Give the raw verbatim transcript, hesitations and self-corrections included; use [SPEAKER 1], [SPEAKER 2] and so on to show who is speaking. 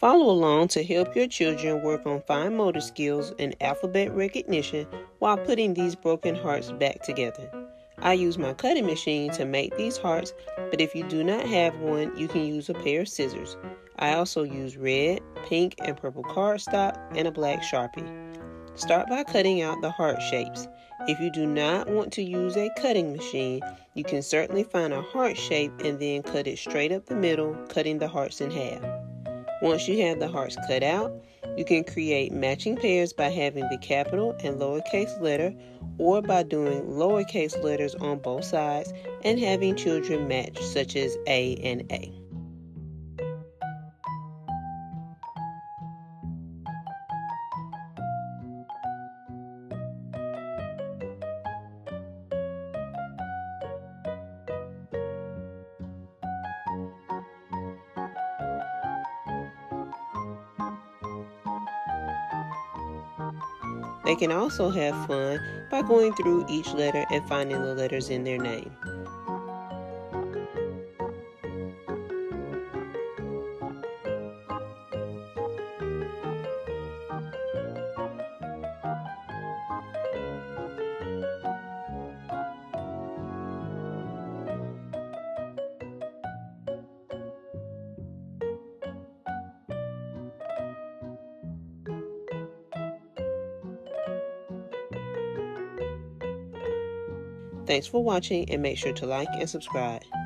[SPEAKER 1] Follow along to help your children work on fine motor skills and alphabet recognition while putting these broken hearts back together. I use my cutting machine to make these hearts, but if you do not have one, you can use a pair of scissors. I also use red, pink, and purple cardstock and a black Sharpie. Start by cutting out the heart shapes. If you do not want to use a cutting machine, you can certainly find a heart shape and then cut it straight up the middle, cutting the hearts in half. Once you have the hearts cut out, you can create matching pairs by having the capital and lowercase letter, or by doing lowercase letters on both sides and having children match, such as A and A. They can also have fun by going through each letter and finding the letters in their name. Thanks for watching, and make sure to like and subscribe.